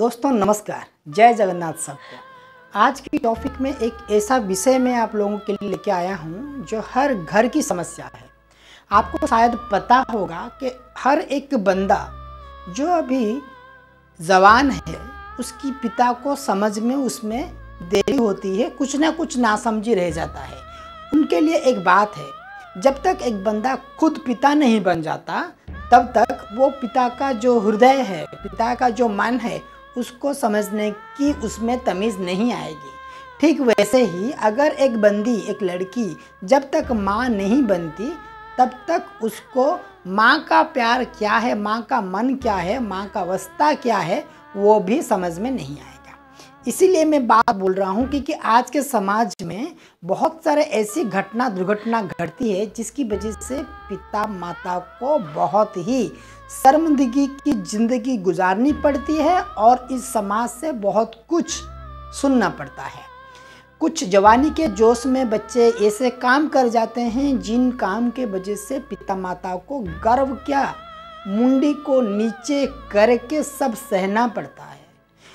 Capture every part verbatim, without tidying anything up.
दोस्तों नमस्कार, जय जगन्नाथ सबको। आज की टॉपिक में एक ऐसा विषय मैं आप लोगों के लिए लेके आया हूँ जो हर घर की समस्या है। आपको शायद पता होगा कि हर एक बंदा जो अभी जवान है उसकी पिता को समझ में उसमें देरी होती है, कुछ ना कुछ नासमझी रह जाता है। उनके लिए एक बात है, जब तक एक बंदा खुद पिता नहीं बन जाता तब तक वो पिता का जो हृदय है, पिता का जो मन है, उसको समझने की उसमें तमीज़ नहीं आएगी। ठीक वैसे ही अगर एक बंदी, एक लड़की जब तक माँ नहीं बनती तब तक उसको माँ का प्यार क्या है, माँ का मन क्या है, माँ का अवस्था क्या है, वो भी समझ में नहीं आएगा। इसीलिए मैं बात बोल रहा हूँ क्योंकि आज के समाज में बहुत सारे ऐसी घटना दुर्घटना घटती है जिसकी वजह से पिता माता को बहुत ही शर्मिंदगी की ज़िंदगी गुजारनी पड़ती है और इस समाज से बहुत कुछ सुनना पड़ता है। कुछ जवानी के जोश में बच्चे ऐसे काम कर जाते हैं जिन काम के वजह से पिता माता को गर्व क्या, मुंडी को नीचे करके सब सहना पड़ता है।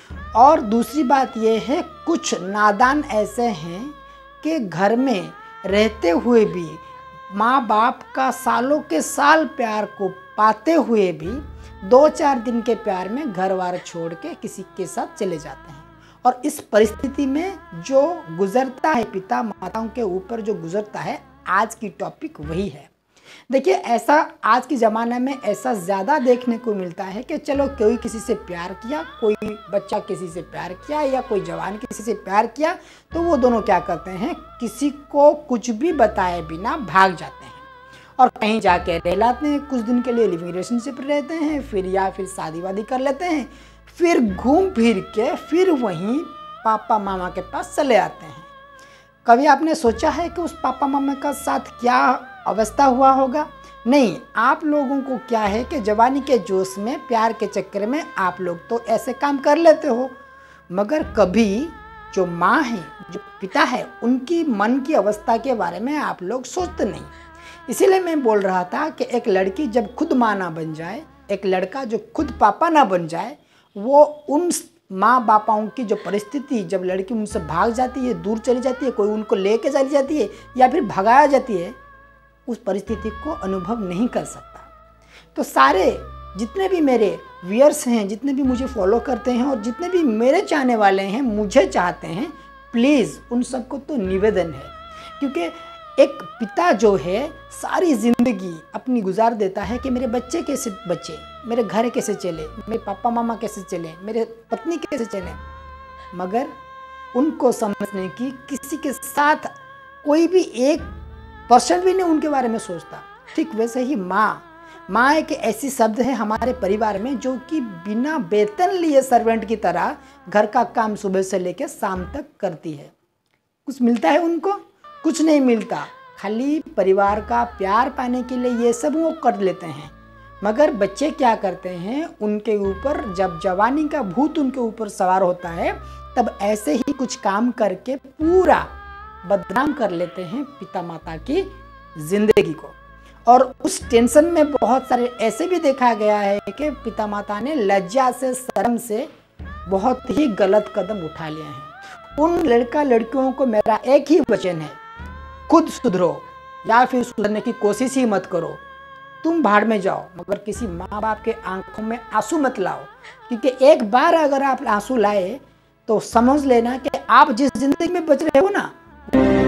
और दूसरी बात यह है, कुछ नादान ऐसे हैं कि घर में रहते हुए भी माँ बाप का सालों के साल प्यार को पाते हुए भी दो चार दिन के प्यार में घर वार छोड़ के किसी के साथ चले जाते हैं। और इस परिस्थिति में जो गुजरता है पिता माताओं के ऊपर, जो गुजरता है, आज की टॉपिक वही है। देखिए, ऐसा आज के ज़माने में ऐसा ज़्यादा देखने को मिलता है कि चलो कोई किसी से प्यार किया, कोई बच्चा किसी से प्यार किया या कोई जवान किसी से प्यार किया तो वो दोनों क्या करते हैं, किसी को कुछ भी बताए बिना भाग जाते हैं और कहीं जाके रह लाते हैं। कुछ दिन के लिए लिविंग रिलेशनशिप रहते हैं, फिर या फिर शादी वादी कर लेते हैं, फिर घूम फिर के फिर वहीं पापा मामा के पास चले आते हैं। कभी आपने सोचा है कि उस पापा मामा का साथ क्या अवस्था हुआ होगा? नहीं, आप लोगों को क्या है कि जवानी के जोश में, प्यार के चक्कर में आप लोग तो ऐसे काम कर लेते हो, मगर कभी जो माँ है, जो पिता है, उनकी मन की अवस्था के बारे में आप लोग सोचते नहीं। इसीलिए मैं बोल रहा था कि एक लड़की जब खुद माँ ना बन जाए, एक लड़का जो खुद पापा ना बन जाए, वो उन माँ बापाओं की जो परिस्थिति, जब लड़की उनसे भाग जाती है, दूर चली जाती है, कोई उनको लेके चली जाती है या फिर भगाया जाती है, उस परिस्थिति को अनुभव नहीं कर सकता। तो सारे जितने भी मेरे व्यूअर्स हैं, जितने भी मुझे फॉलो करते हैं और जितने भी मेरे चाहने वाले हैं, मुझे चाहते हैं, प्लीज़ उन सबको तो निवेदन है, क्योंकि एक पिता जो है सारी ज़िंदगी अपनी गुजार देता है कि मेरे बच्चे कैसे बचे, मेरे घर कैसे चले, मेरे पापा मामा कैसे चले, मेरे पत्नी कैसे चले, मगर उनको समझने की किसी के साथ कोई भी एक परसेंट भी नहीं उनके बारे में सोचता। ठीक वैसे ही माँ माँ एक ऐसी शब्द है हमारे परिवार में जो कि बिना वेतन लिए सर्वेंट की तरह घर का काम सुबह से लेकर शाम तक करती है। कुछ मिलता है उनको? कुछ नहीं मिलता। खाली परिवार का प्यार पाने के लिए ये सब वो कर लेते हैं। मगर बच्चे क्या करते हैं, उनके ऊपर जब जवानी का भूत उनके ऊपर सवार होता है तब ऐसे ही कुछ काम करके पूरा बदनाम कर लेते हैं पिता माता की जिंदगी को। और उस टेंशन में बहुत सारे ऐसे भी देखा गया है कि पिता माता ने लज्जा से, शर्म से बहुत ही गलत कदम उठा लिए हैं। उन लड़का लड़कियों को मेरा एक ही वचन है, खुद सुधरो या फिर सुधरने की कोशिश ही मत करो। तुम भाड़ में जाओ, मगर किसी माँ बाप के आंखों में आंसू मत लाओ, क्योंकि एक बार अगर आप आंसू लाए तो समझ लेना कि आप जिस जिंदगी में बच रहे हो ना,